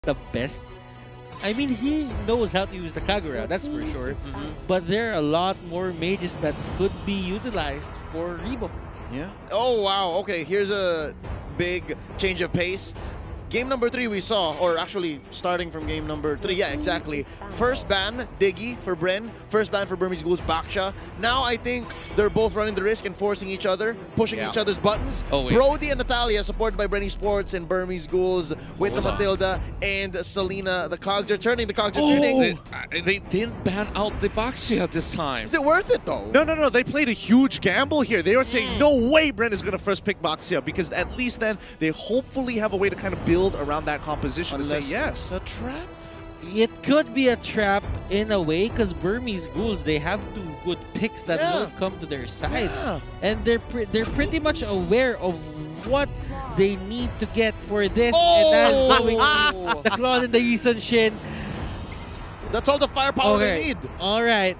the best. I mean, he knows how to use the Kagura, that's for sure. But there are a lot more mages that could be utilized for Rebo. Yeah. Oh, wow. Okay, here's a big change of pace. Game number 3 we saw, or actually starting from game number 3, yeah, exactly. First ban, Diggy for Bren. First ban for Burmese Ghouls, Baksha. Now I think they're both running the risk and forcing each other, pushing each other's buttons. Oh, wait. Brody and Natalia, supported by Bren Esports and Burmese Ghouls, with the Matilda and Selena. The cogs are turning, the cogs are turning. They didn't ban out the Baksha this time. Is it worth it though? No. They played a huge gamble here. They were saying, no way Bren is going to first pick Baksha, because at least then they hopefully have a way to kind of build around that composition to say, yes. A trap? It could be a trap in a way because Burmese Ghouls, they have 2 good picks that won't come to their side. And they're pretty much aware of what they need to get for this. And that's going the Claw and the Yisun Shin. That's all the firepower they need. All right.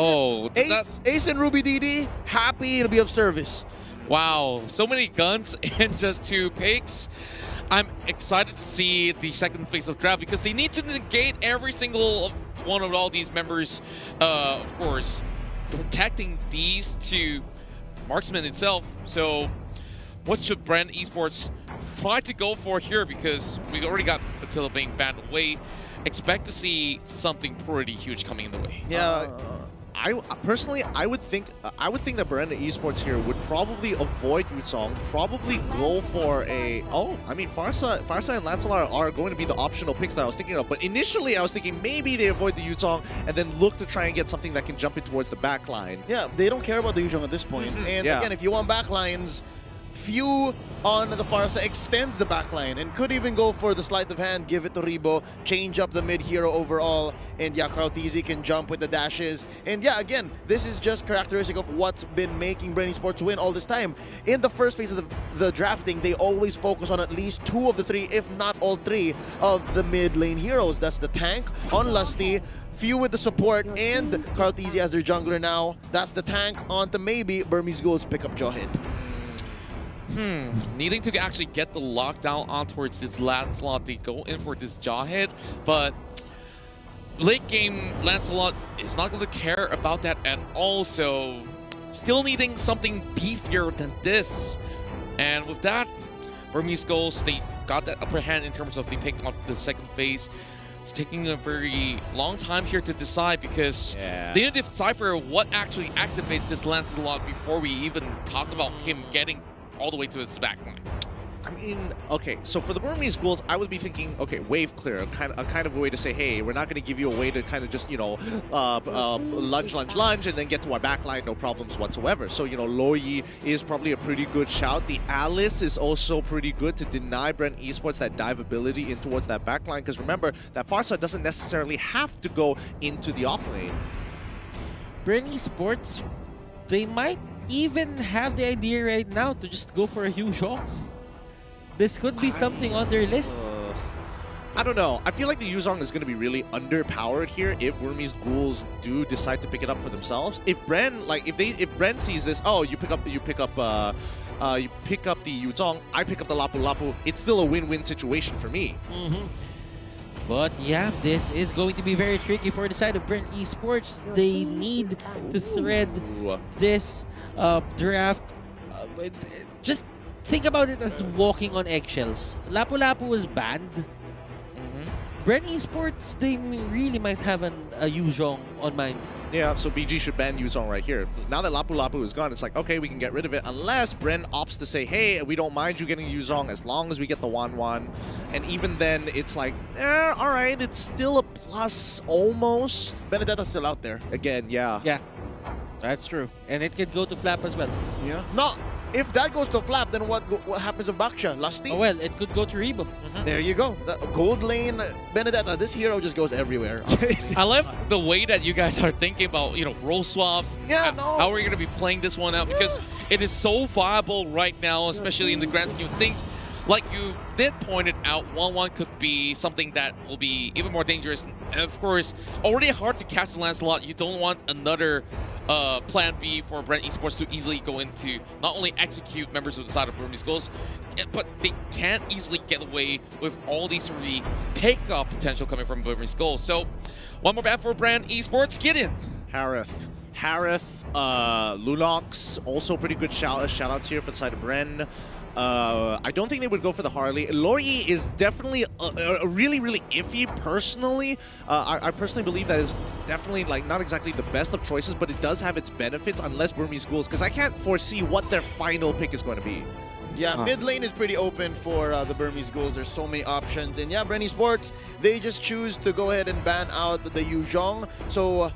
Ace and Ruby DD, happy to be of service. Wow, so many guns and just 2 picks. I'm excited to see the second phase of draft because they need to negate every single one of all these members, of course, protecting these 2 marksmen itself. So what should Bren Esports try to go for here? Because we already got Attila being banned away. Expect to see something pretty huge coming in the way. Yeah. I personally, I would think that Bren Esports here would probably avoid Yuzong, probably go for a... I mean, Farsa and Lancelot are going to be the optional picks that I was thinking of. But initially, I was thinking maybe they avoid the Yuzong and then look to try and get something that can jump in towards the back line. Yeah, they don't care about the Yuzong at this point. And again, if you want back lines, few on the Farsa extends the backline and could even go for the sleight of hand, give it to Rebo, change up the mid-hero overall, and yeah, Karltizi can jump with the dashes. And yeah, again, this is just characteristic of what's been making Bren Esports win all this time. In the first phase of the drafting, they always focus on at least 2 of the 3, if not all 3, of the mid-lane heroes. That's the tank on Lusty, few with the support, and Karltizi as their jungler now. That's the tank onto maybe Burmese Ghouls pick up Jawhead. Needing to actually get the lockdown on towards this Lancelot, they go in for this Jawhead, but late game Lancelot is not going to care about that at all, so still needing something beefier than this. And with that, Burmese Ghouls, they got that upper hand in terms of the pick of the second phase. It's taking a very long time here to decide because they need to decipher what actually activates this Lancelot before we even talk about him getting all the way to his back line. I mean, okay, so for the Burmese Ghouls, I would be thinking, okay, wave clear, a kind of a way to say, hey, we're not going to give you a way to kind of just, you know, lunge, and then get to our backline, no problems whatsoever. So, you know, Loyi is probably a pretty good shout. The Alice is also pretty good to deny Bren Esports that dive ability in towards that backline, because remember, that Farsa doesn't necessarily have to go into the offlane. Bren Esports, they might even have the idea right now to just go for a huge off. This could be something on their list. I don't know. I feel like the Yuzong is going to be really underpowered here if Burmese Ghouls do decide to pick it up for themselves. If Bren, like, if Bren sees this, oh, you pick up the Yuzong, I pick up the Lapu Lapu. It's still a win-win situation for me. But yeah, this is going to be very tricky for the side of Bren Esports. They need to thread this draft. Just think about it as walking on eggshells. Lapu Lapu was banned. Bren Esports, they really might have a Yuzong on mind. Yeah, so BG should ban Yuzong right here. Now that Lapu Lapu is gone, it's like, okay, we can get rid of it. Unless Bren opts to say, hey, we don't mind you getting Yuzong as long as we get the Wan. And even then, it's like, all right, it's still a plus, almost. Benedetta's still out there. Again, yeah. Yeah, that's true. And it could go to Flap as well. Yeah. No, if that goes to Flap, then what happens with Baksha? Lusty? Oh, well, it could go to Rebo. There you go. The gold lane Benedetta. This hero just goes everywhere. I love the way that you guys are thinking about, you know, role swaps. Yeah, how are we going to be playing this one out? Because it is so viable right now, especially in the grand scheme of things. like you did point it out, 1-1 could be something that will be even more dangerous. And of course, already hard to catch the Lancelot. You don't want another plan B for Brent Esports to easily go into, not only execute members of the side of Burmese Gulls, but they can't easily get away with all these three pick-off potential coming from Burmese Gulls. So, one more ban for Brent Esports. Get in. Harith, Lunox, also pretty good shout-outs here for the side of Bren. I don't think they would go for the Harley. Lori is definitely a really, really iffy, personally. I personally believe that is definitely, like, not exactly the best of choices, but it does have its benefits, unless Burmese Ghouls, because I can't foresee what their final pick is going to be. Yeah, mid lane is pretty open for the Burmese Ghouls. There's so many options. And yeah, Brent Esports, they just choose to go ahead and ban out the Yuzhong. So,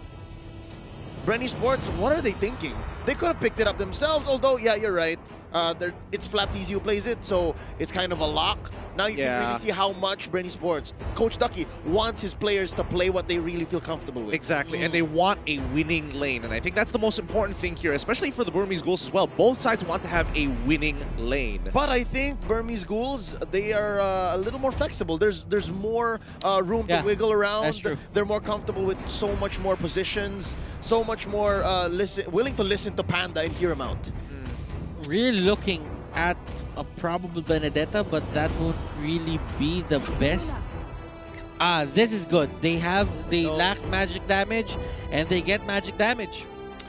Brent Esports, what are they thinking? They could have picked it up themselves, although, yeah, you're right. It's Flapteasy who plays it, so it's kind of a lock. Now you can really see how much Brent Esports, Coach Ducky, wants his players to play what they really feel comfortable with. Exactly, and they want a winning lane, and I think that's the most important thing here, especially for the Burmese Ghouls as well. Both sides want to have a winning lane. But I think Burmese Ghouls, they are a little more flexible. There's more room to wiggle around. That's true. They're more comfortable with so much more positions, so much more willing to listen to Panda and hear him out. Really looking at a probable Benedetta, but that won't really be the best. This is good. They lack magic damage, and they get magic damage.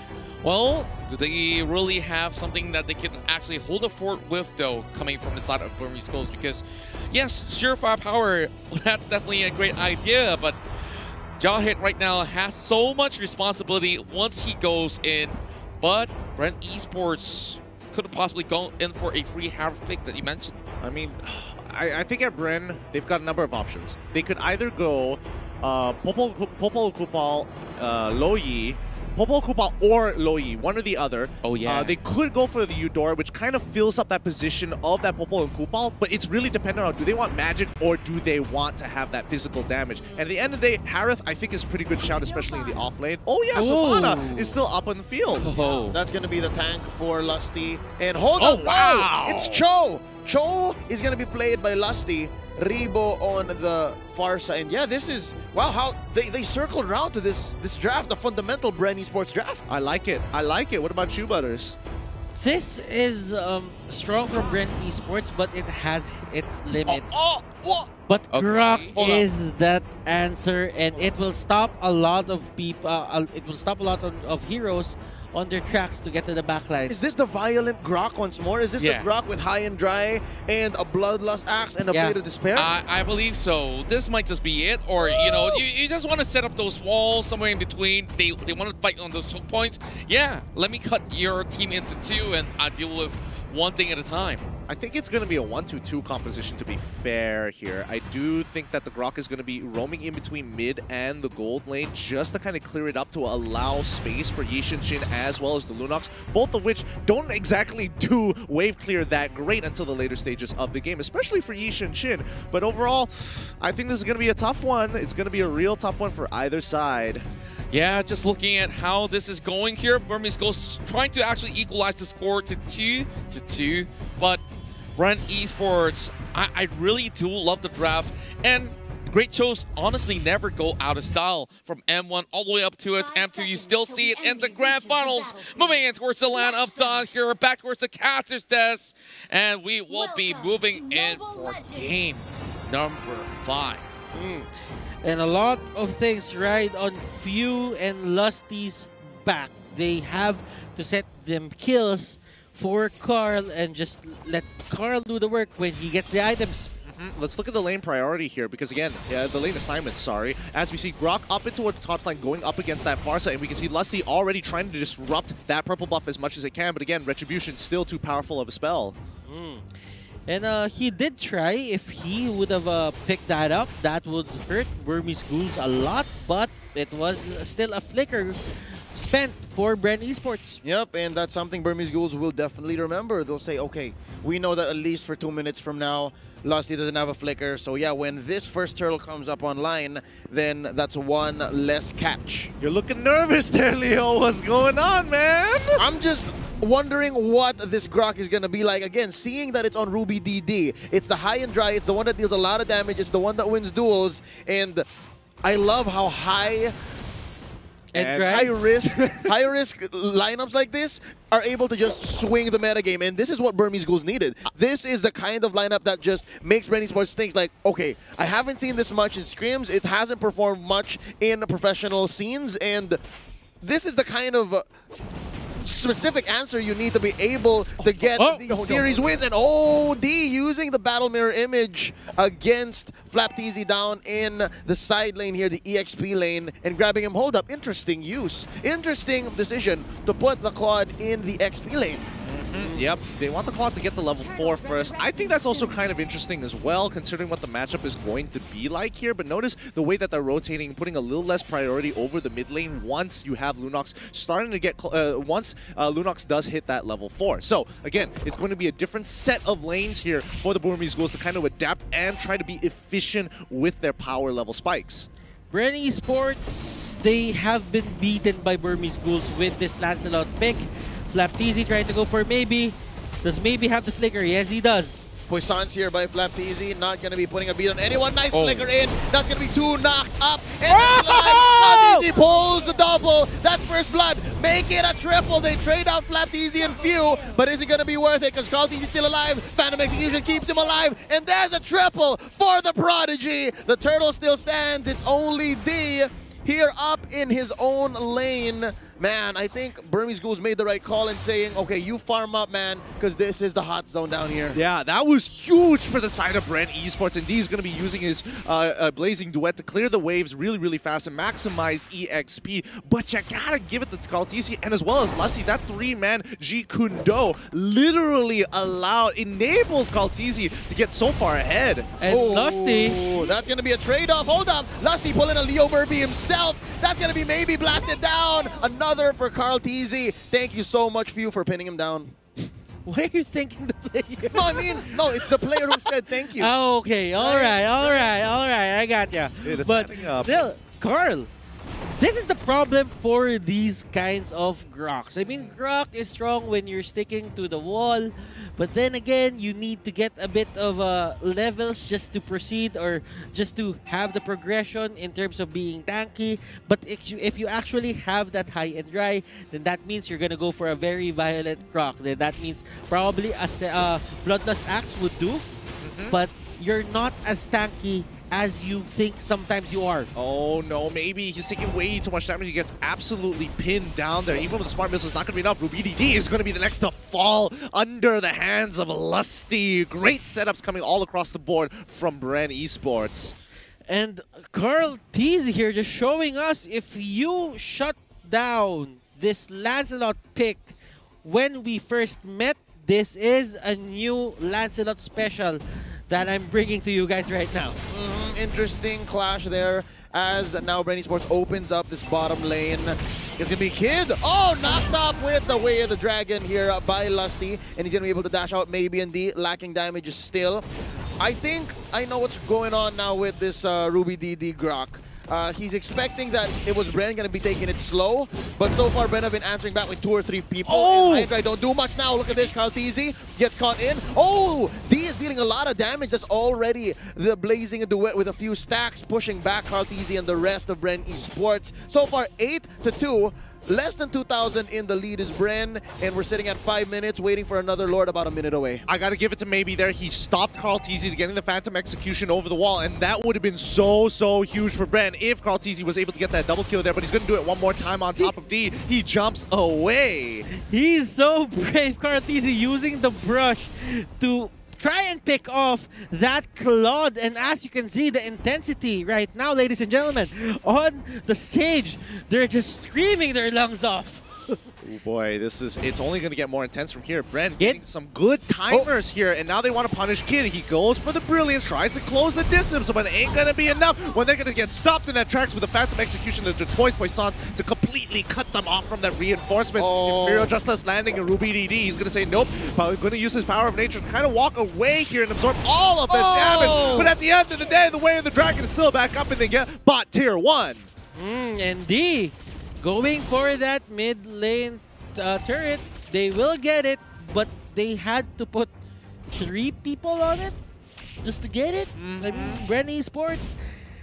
Well, do they really have something that they can actually hold a fort with, though, coming from the side of Burmese Ghouls? Because, yes, surefire power, that's definitely a great idea, but Jawhead right now has so much responsibility once he goes in. But Brent Esports could have possibly gone in for a free Harith pick that you mentioned. I mean, I think at Bren, they've got a number of options. They could either go Popol Kupal, Loyi, Popol Kupal or Loyi, one or the other. Oh, yeah. They could go for the Eudora, which kind of fills up that position of that Popol and Kupal, but it's really dependent on, do they want magic or do they want to have that physical damage? And at the end of the day, Harith, I think, is a pretty good shout, especially in the off lane. Oh, yeah, Savannah is still up on the field. Oh. That's going to be the tank for Lusty. And hold Oh, on, wow. It's Cho! Cho is going to be played by Lusty. Ribo on the far side. And yeah, this is, wow, how they circled around to this draft, the fundamental Brent Esports draft. I like it. I like it. What about you, Butters? This is strong from Brent Esports, but it has its limits. But Grok is that answer, and it will stop a lot of people. It will stop a lot of heroes on their tracks to get to the backline. Is this the violent Grok once more? Is this the Grok with High and Dry and a Bloodlust Axe and a Blade of Despair? I believe so. This might just be it. Or, you know, you just want to set up those walls somewhere in between. They want to fight on those choke points. Yeah, let me cut your team into two and I deal with one thing at a time. I think it's going to be a 1-2-2 composition, to be fair here. I do think that the Grok is going to be roaming in between mid and the gold lane just to kind of clear it up to allow space for Yi Shin as well as the Lunox, both of which don't exactly do wave clear that great until the later stages of the game, especially for Yi Shin. But overall, I think this is going to be a tough one. It's going to be a real tough one for either side. Yeah, just looking at how this is going here, Burmese Ghosts trying to actually equalize the score to 2-2, but Brent Esports, I really do love the draft, and Great Shows honestly never go out of style. From M1 all the way up to its M2, you still see it in the grand finals. Moving in towards the land of Dawn here, back towards the caster's desk, and we will be moving in for game number 5. And a lot of things ride on Few and Lusty's back. They have to set them kills for Carl and just let Carl do the work when he gets the items. Let's look at the lane priority here, because again, the lane assignment, sorry. As we see Grok up into a top line going up against that Pharsa, and we can see Lusty already trying to disrupt that purple buff as much as it can, but again, Retribution still too powerful of a spell. And he did try. If he would have picked that up, that would hurt Burmese Ghouls a lot, but it was still a flicker spent for Brent Esports. Yep, and that's something Burmese Ghouls will definitely remember. They'll say, okay, we know that at least for 2 minutes from now, Lusty doesn't have a flicker. So yeah, when this first turtle comes up online, then that's one less catch. You're looking nervous there, Leo. What's going on, man? I'm just... wondering what this Grok is going to be like. Again, seeing that it's on Ruby DD. It's the high and dry. It's the one that deals a lot of damage. It's the one that wins duels. And I love how high risk lineups like this are able to just swing the metagame, and this is what Burmese Ghouls needed. This is the kind of lineup that just makes Bren Esports think like, okay, I haven't seen this much in scrims, it hasn't performed much in professional scenes, and this is the kind of specific answer you need to be able to get these series wins. And OD using the battle mirror image against Flapteezy down in the side lane here, the EXP lane, and grabbing him. Hold up, interesting use. Interesting decision to put the Claude in the XP lane. Yep, they want the Claude to get the level 4 first. I think that's also kind of interesting as well, considering what the matchup is going to be like here. But notice the way that they're rotating, putting a little less priority over the mid lane once you have Lunox starting to get, once Lunox does hit that level 4. So, again, it's going to be a different set of lanes here for the Burmese Ghouls to kind of adapt and try to be efficient with their power level spikes. Bren Esports, they have been beaten by Burmese Ghouls with this Lancelot pick. Flapteezy trying to go for maybe. Does maybe have the flicker? Yes, he does. Poisson's here by Flapteezy, not going to be putting a beat on anyone. Nice flicker in. That's going to be 2 knocked up. And Flapteezy pulls the double. That's first blood. Make it a triple. They trade out Flapteezy and Few, but is it going to be worth it? Because CarlTeezy's still alive. Phantom Execution keeps him alive. And there's a triple for the Prodigy. The turtle still stands. It's only D here up in his own lane. Man, I think Burmese Ghouls made the right call in saying, okay, you farm up, man, because this is the hot zone down here. Yeah, that was huge for the side of Bren Esports, and D's going to be using his Blazing Duet to clear the waves really, really fast and maximize EXP. But you gotta give it to CarlTeezy, and as well as Lusty, that 3-man G Kundo literally enabled CarlTeezy to get so far ahead. And Lusty, that's going to be a trade-off. Hold up. Lusty pulling a Leo Murphy himself. That's going to be maybe blasted down. Another for CarlTeezy. Thank you so much, Few, for pinning him down. why are you thanking the player? No, I mean, no, it's the player who said thank you. Oh, okay. All right. I got ya. But still, Carl, this is the problem for these kinds of Groks. I mean, Grok is strong when you're sticking to the wall, but then again, you need to get a bit of levels just to proceed or just to have the progression in terms of being tanky. But if you actually have that high and dry, then that means you're going to go for a very violent Grok. Then that means probably a Bloodlust Axe would do, but you're not as tanky as you think sometimes you are. Oh no, maybe he's taking way too much damage. He gets absolutely pinned down there. Even with the Smart Missile, it's not going to be enough. Ruby DD is going to be the next to fall under the hands of Lusty. Great setups coming all across the board from Bren Esports. And CarlTeezy here just showing us, if you shut down this Lancelot pick when we first met, this is a new Lancelot special that I'm bringing to you guys right now. Interesting clash there as now Bren Esports opens up this bottom lane. It's going to be Kid. Oh, knocked up with the Way of the Dragon here by Lusty. And he's going to be able to dash out maybe and D, lacking damage still. I think I know what's going on now with this Ruby DD Grok. He's expecting that it was Bren going to be taking it slow, but so far Bren have been answering back with 2 or 3 people. Oh! I don't do much now. Look at this. CarlTeezy gets caught in. Oh! D is dealing a lot of damage. That's already the Blazing Duet with a few stacks, pushing back CarlTeezy and the rest of Bren Esports. So far, 8-2. Less than 2,000 in the lead is Bren, and we're sitting at 5 minutes waiting for another Lord about a minute away. I gotta give it to Maybe there. He stopped CarlTeezy getting the Phantom Execution over the wall, and that would have been so huge for Bren if CarlTeezy was able to get that double kill there, but he's gonna do it one more time on top of D. He jumps away. He's so brave, CarlTeezy, using the brush to try and pick off that Claude. And as you can see, the intensity right now, ladies and gentlemen, on the stage, they're just screaming their lungs off. Oh boy, it's only going to get more intense from here. Bren getting some good timers here, and now they want to punish Kid. He goes for the Brilliance, tries to close the distance, but it ain't going to be enough when they're going to get stopped in their tracks with the Phantom Execution of the Toys Poissons to completely cut them off from that reinforcement. Imperial Justice landing in Ruby DD. He's going to say nope, probably going to use his Power of Nature to kind of walk away here and absorb all of the damage. But at the end of the day, the Way of the Dragon is still back up, and they get bot tier 1. And D going for that mid lane turret. They will get it, but they had to put 3 people on it just to get it. I mean, Bren Esports,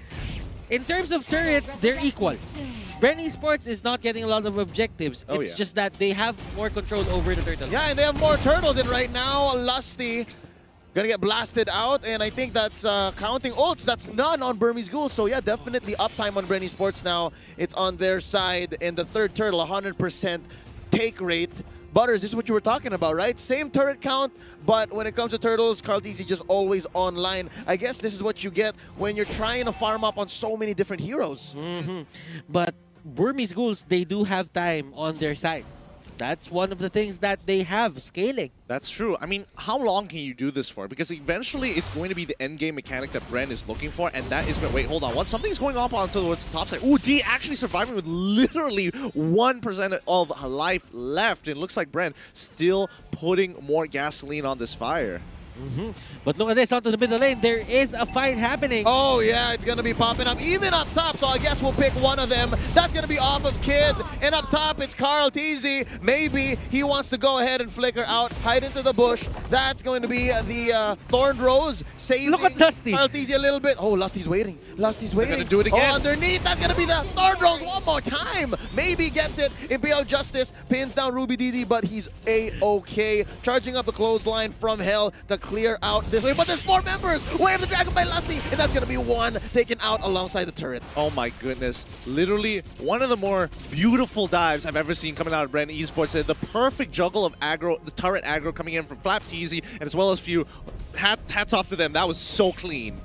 in terms of turrets, they're equal. Bren Esports is not getting a lot of objectives. It's just that they have more control over the turtles. Yeah, and they have more turtles, and right now, Lusty gonna get blasted out, and I think that's counting ults. That's none on Burmese Ghouls. So yeah, definitely uptime on Bren Esports now. It's on their side, and the third turtle, 100% take rate. Butters, this is what you were talking about, right? Same turret count, but when it comes to turtles, KarlTzy just always online. I guess this is what you get when you're trying to farm up on so many different heroes. But Burmese Ghouls, they do have time on their side. That's one of the things that they have, scaling. That's true. I mean, how long can you do this for? Because eventually it's going to be the end game mechanic that Bren is looking for, and that is... Wait, hold on. What? Something's going on towards the top side. Ooh, D actually surviving with literally 1% of life left. It looks like Bren still putting more gasoline on this fire. But look at this, onto the middle lane. There is a fight happening. Oh yeah, it's gonna be popping up even up top, so I guess we'll pick one of them. That's gonna be off of Kid, and up top it's KarlTzy. Maybe he wants to go ahead and flicker out, hide into the bush. That's going to be the Thorned Rose saving Look at Lusty. KarlTzy a little bit. Oh, Lusty's waiting. Lusty's waiting. They're gonna do it again. Oh, underneath, that's gonna be the Thorned Rose one more time. Maybe gets it. Imperial Justice pins down RubyDD, but he's A-okay. Charging up the clothesline from hell to clear out this way, but there's 4 members. Way of the Dragon by Lusty, and that's gonna be 1 taken out alongside the turret. Oh my goodness. Literally one of the more beautiful dives I've ever seen coming out of Bren Esports. The perfect juggle of aggro, the turret aggro coming in from FlapTzy, and as well as Few. Hats off to them. That was so clean.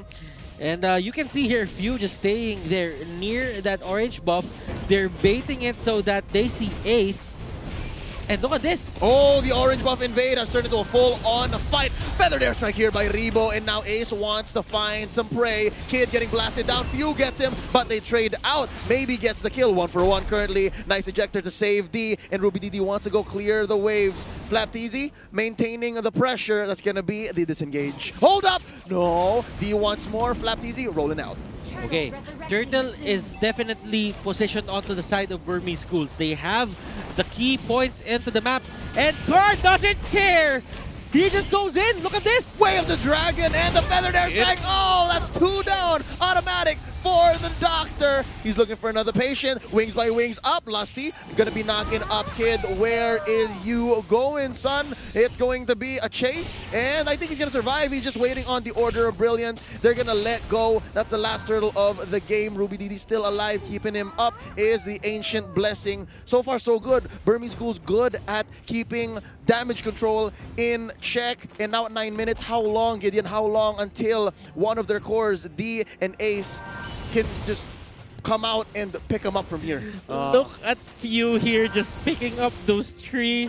And you can see here Few just staying there near that orange buff. They're baiting it so that they see Ace. And look at this. Oh, the orange buff invade has turned into a full-on fight. Feathered airstrike here by Rebo, and now Ace wants to find some prey. Kid getting blasted down. Few gets him, but they trade out. Maybe gets the kill, 1-for-1 currently. Nice ejector to save D, and RubyDD wants to go clear the waves. FlapTzy maintaining the pressure. That's gonna be the disengage. Hold up! No, D wants more. FlapTzy rolling out. Okay, Turtle is definitely positioned onto the side of Burmese Ghouls. They have the key points into the map, and Kar doesn't care! He just goes in, look at this! Way of the Dragon and the Feathered Airstrike! Oh, that's 2 down! Automatic for the Doctor! He's looking for another patient. Wings by wings up, Lusty. Gonna be knocking up Kid. Where is you going, son? It's going to be a chase, and I think he's gonna survive. He's just waiting on the Order of Brilliance. They're gonna let go. That's the last turtle of the game. RubyDD still alive. Keeping him up is the Ancient Blessing. So far, so good. Burmese Ghouls good at keeping damage control in check. And now at 9 minutes, how long, Gideon? How long until one of their cores, D and Ace, can just come out and pick them up from here? Look at Few here just picking up those 3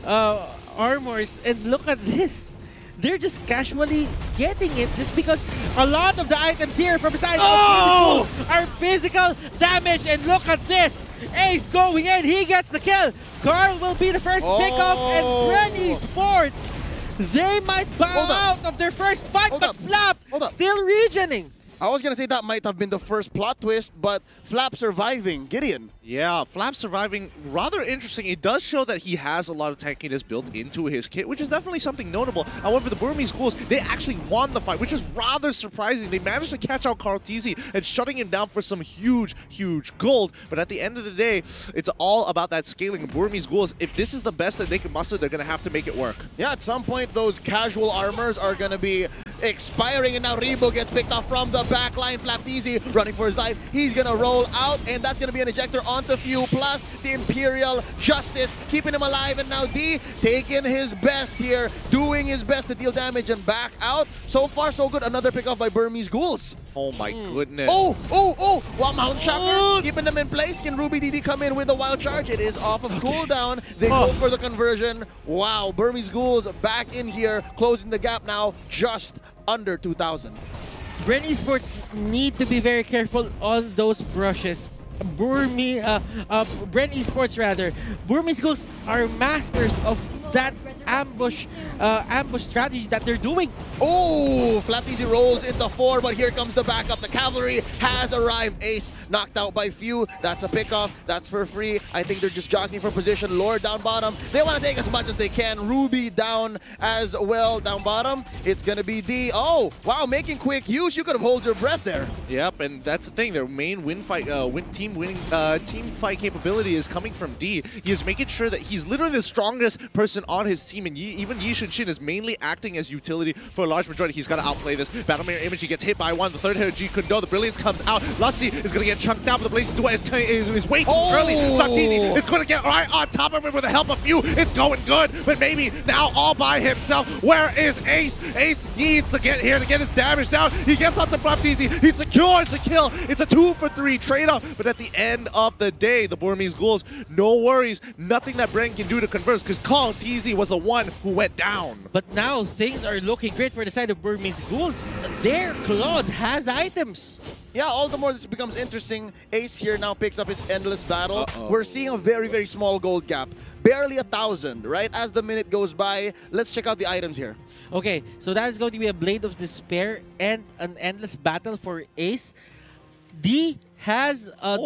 armors, and look at this. They're just casually getting it just because a lot of the items here from the side of are physical damage, and look at this. Ace going in, he gets the kill. Karl will be the first pickup, and Bren Esports, they might bow out of their first fight, but Flap still regening. I was going to say that might have been the first plot twist, but Flap surviving. Gideon. Yeah, Flap surviving, rather interesting. It does show that he has a lot of tankiness built into his kit, which is definitely something notable. However, the Burmese Ghouls, they actually won the fight, which is rather surprising. They managed to catch out KarlTzy and shutting him down for some huge, huge gold. But at the end of the day, it's all about that scaling. Burmese Ghouls, if this is the best that they can muster, they're going to have to make it work. Yeah, at some point, those casual armors are going to be expiring, and now Rebo gets picked off from the back line. FlapTzy running for his life. He's going to roll out, and that's going to be an ejector onto Few, plus the Imperial Justice keeping him alive, and now D taking his best here, doing his best to deal damage and back out. So far, so good. Another pick off by Burmese Ghouls. Oh my goodness. Oh! Wow, Mount Shocker keeping them in place. Can RubyDD come in with a wild charge? It is off of cooldown. They go for the conversion. Wow, Burmese Ghouls back in here, closing the gap now just under 2,000. Bren Esports need to be very careful on those brushes. Bren Esports rather. Burmese Ghouls are masters of that ambush strategy that they're doing. Oh, Flapteasy rolls into 4, but here comes the backup. The cavalry has arrived. Ace knocked out by Few. That's a pickoff. That's for free. I think they're just jockeying for position. Lord down bottom. They want to take as much as they can. Ruby down as well down bottom. It's going to be D. Oh, wow, making quick use. You could have held your breath there. Yep, and that's the thing. Their main team fight capability is coming from D. He is making sure that he's literally the strongest person on his team, and even Yi Shin is mainly acting as utility for a large majority. He's got to outplay this. Battle Mirror Image, he gets hit by one. The third hit of G Kundo. The Brilliance comes out. Lusty is going to get chunked out, but the Blazing Duet is way too early. Flapteasy is going to get right on top of it with the help of Few. It's going good, but maybe now all by himself. Where is Ace? Ace needs to get here to get his damage down. He gets onto Flapteasy. He secures the kill. It's a 2-for-3 trade-off, but at the end of the day, the Burmese Ghouls, no worries. Nothing that Bren can do to converse, because KarlTzy was the one who went down. But now things are looking great for the side of Burmese Ghouls. Their Claude has items. Yeah, all the more this becomes interesting. Ace here now picks up his endless battle. We're seeing a very, very small gold gap. Barely 1,000, right? As the minute goes by, let's check out the items here. Okay, so that is going to be a Blade of Despair and an Endless Battle for Ace. D has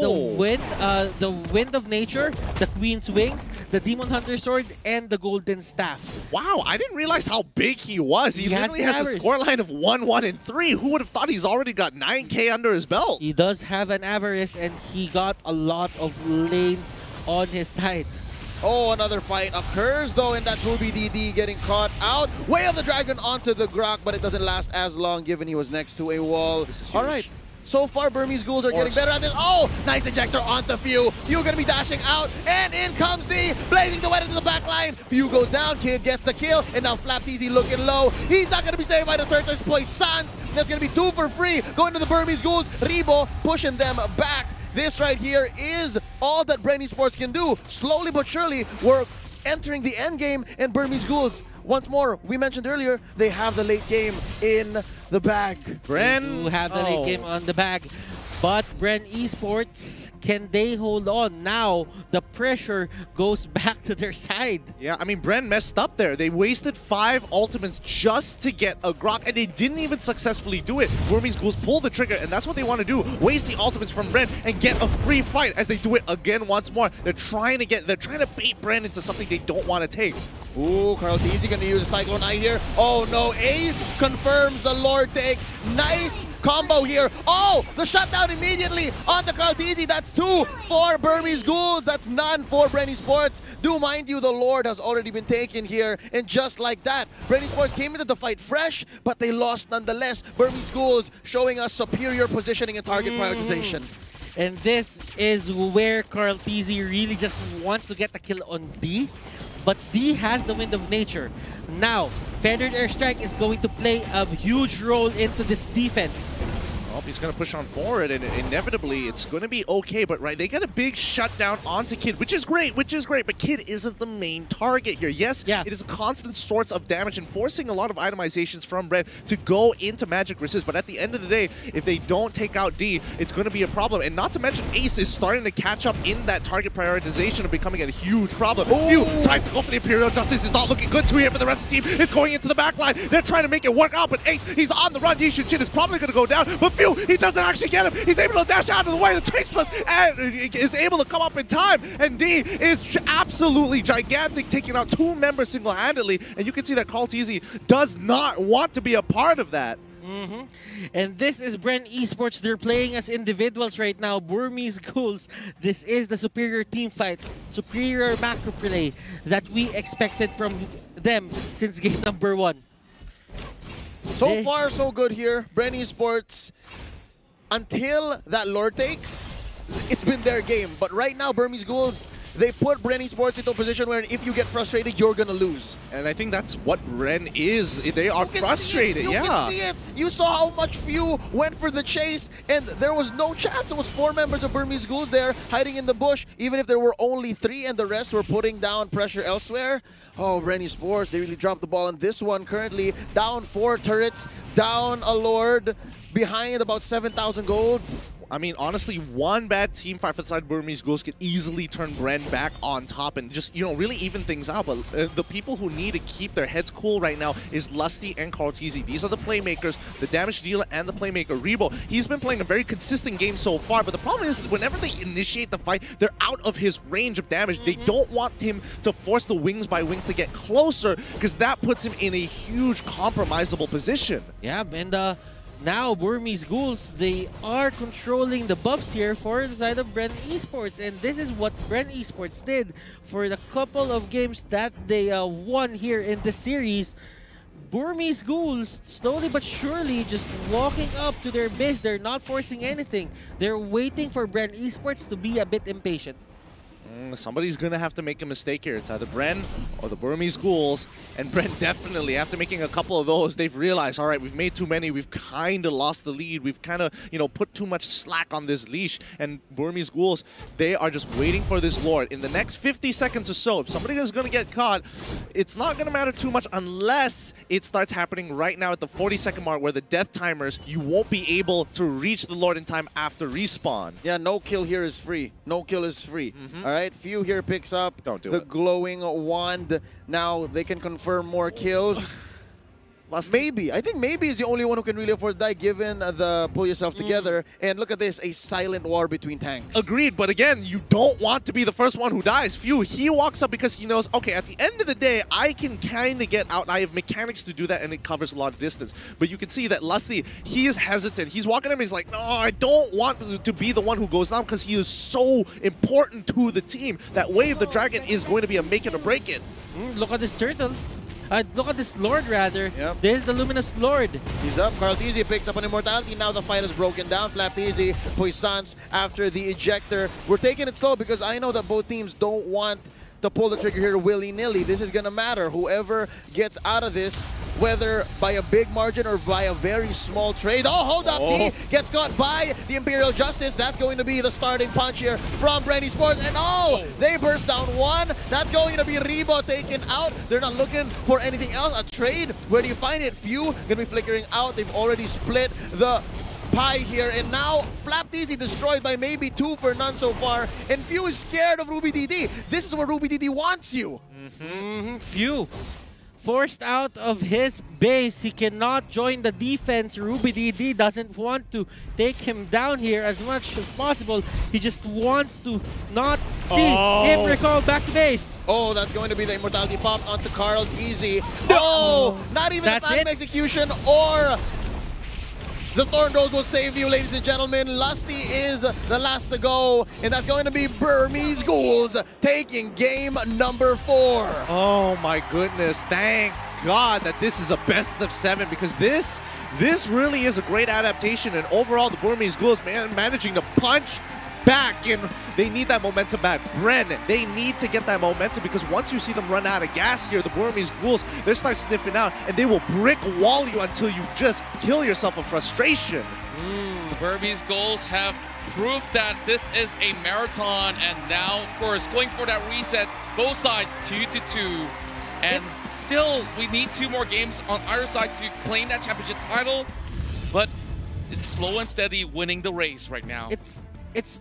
the Wind of Nature, the Queen's Wings, the Demon Hunter Sword, and the Golden Staff. Wow, I didn't realize how big he was. He literally has a scoreline of 1, 1, and 3. Who would have thought he's already got 9K under his belt? He does have an Avarice, and he got a lot of lanes on his side. Oh, another fight occurs, though, and that's Ruby DD getting caught out. Way of the Dragon onto the Grok, but it doesn't last as long given he was next to a wall. All right. So far, Burmese Ghouls are getting better at this. Oh, nice ejector onto Few. Few gonna be dashing out, and in comes the Blazing Duet into the back line. Few goes down, Kid gets the kill, and now Flapteasy looking low. He's not gonna be saved by the third place Sans. That's gonna be 2 for free. Going to the Burmese Ghouls. Rebo pushing them back. This right here is all that Bren Esports can do. Slowly but surely, we're entering the end game, and Burmese Ghouls, once more, we mentioned earlier, they have the late game in the bag. Bren do have the late game on the bag. But Bren Esports, can they hold on? Now, the pressure goes back to their side. Yeah, I mean, Bren messed up there. They wasted 5 ultimates just to get a Grok, and they didn't even successfully do it. Burmese Ghouls pull the trigger, and that's what they want to do. Waste the ultimates from Bren and get a free fight as they do it again once more. They're trying to bait Bren into something they don't want to take. Ooh, KarlTzy gonna use a Cyclone Eye here. Oh no, Ace confirms the Lord take. Nice combo here. Oh, the shutdown immediately on the KarlTzy. That's 2 for Burmese Ghouls. That's none for Bren Esports. Do mind you, the Lord has already been taken here. And just like that, Bren Esports came into the fight fresh, but they lost nonetheless. Burmese Ghouls showing us superior positioning and target prioritization. And this is where KarlTzy really just wants to get the kill on D. But D has the Wind of Nature. Now, Feathered Airstrike is going to play a huge role into this defense. Well, he's going to push on forward, and inevitably it's going to be okay. But right, they got a big shutdown onto Kid, which is great. But Kid isn't the main target here. Yes, it is a constant source of damage and forcing a lot of itemizations from Bren to go into Magic Resist. But at the end of the day, if they don't take out D, it's going to be a problem. And not to mention, Ace is starting to catch up in that target prioritization and becoming a huge problem. Few tries to go for the Imperial Justice. It's not looking good to here for the rest of the team. It's going into the back line. They're trying to make it work out, but Ace, he's on the run. Yi Shin is probably going to go down, but Few, he doesn't actually get him. He's able to dash out of the way. The Traceless and is able to come up in time, and D is absolutely gigantic, taking out 2 members single-handedly, and you can see that KarlTzy does not want to be a part of that. And this is Bren Esports. They're playing as individuals right now. Burmese Ghouls. This is the superior team fight, superior macro play that we expected from them since game number 1. So far, so good here. Bren Esports, until that Lord take, it's been their game. But right now, Burmese Ghouls, they put Bren Esports into a position where if you get frustrated, you're going to lose. And I think that's what Bren is. They are frustrated, You can see it. You saw how much Few went for the chase, and there was no chance. It was 4 members of Burmese Ghouls there hiding in the bush, even if there were only 3 and the rest were putting down pressure elsewhere. Oh, Bren Esports, they really dropped the ball on this one currently. Down 4 turrets, down a Lord, behind about 7,000 gold. I mean, honestly, one bad team fight for the side of Burmese Ghouls could easily turn Bren back on top and just, you know, really even things out. But the people who need to keep their heads cool right now is Lusty and Karl'tez. These are the playmakers, the damage dealer and the playmaker. Rebo, he's been playing a very consistent game so far, but the problem is whenever they initiate the fight, they're out of his range of damage. They don't want him to force the wings by wings to get closer, because that puts him in a huge compromisable position. Yeah, and now Burmese Ghouls, they are controlling the buffs here for the side of Bren Esports, and this is what Bren Esports did for the couple of games that they won here in the series. Burmese Ghouls, slowly but surely, just walking up to their base. They're not forcing anything. They're waiting for Bren Esports to be a bit impatient. Somebody's going to have to make a mistake here. It's either Bren or the Burmese Ghouls. And Bren definitely, after making a couple of those, they've realized, all right, we've made too many. We've kind of lost the lead. We've kind of, you know, put too much slack on this leash. And Burmese Ghouls, they are just waiting for this Lord. In the next 50 seconds or so, if somebody is going to get caught, it's not going to matter too much unless it starts happening right now at the 40-second mark where the death timers, you won't be able to reach the Lord in time after respawn. Yeah, no kill here is free. No kill is free. All right, Few here picks up the glowing wand. Now they can confirm more kills. Maybe. I think maybe is the only one who can really afford to die given the pull yourself together. And look at this, a silent war between tanks. Agreed, but again, you don't want to be the first one who dies. Few, he walks up because he knows, okay, at the end of the day, I can kind of get out. I have mechanics to do that, and it covers a lot of distance. But you can see that Lusty, he is hesitant. He's walking up and he's like, no, I don't want to be the one who goes down because he is so important to the team. That Wave the Dragon is going to be a make it or break it. Look at this turtle. Look at this Lord, rather. Yep. This is the Luminous Lord. He's up. Karl'tez picks up an Immortality. Now the fight is broken down. Flaptz, Puissance after the ejector. We're taking it slow because I know that both teams don't want to pull the trigger here willy-nilly. This is going to matter. Whoever gets out of this, whether by a big margin or by a very small trade. Oh, hold up. D gets caught by the Imperial Justice. That's going to be the starting punch here from Bren Esports. And oh, they burst down one. That's going to be Rebo taken out. They're not looking for anything else. A trade. Where do you find it? Few going to be flickering out. They've already split the pie here, and now Flaptz destroyed by maybe 2 for none so far, and Few is scared of RubyDD. This is where RubyDD wants you. Few forced out of his base. He cannot join the defense. RubyDD doesn't want to take him down here as much as possible. He just wants to not see him recall back to base. Oh, that's going to be the Immortality pop onto Karl'tez. No! Not even the Phantom Execution or the Thorn Rose will save you, ladies and gentlemen. Lusty is the last to go, and that's going to be Burmese Ghouls taking game number 4. Oh my goodness, thank God that this is a best of 7, because this really is a great adaptation, and overall the Burmese Ghouls managing to punch back, and they need that momentum back. Bren, they need to get that momentum, because once you see them run out of gas here, the Burmese Ghouls, they start sniffing out, and they will brick wall you until you just kill yourself of frustration. The Burmese Ghouls have proved that this is a marathon, and now, of course, going for that reset, both sides 2-2. And still, we need 2 more games on either side to claim that championship title, but it's slow and steady winning the race right now. It's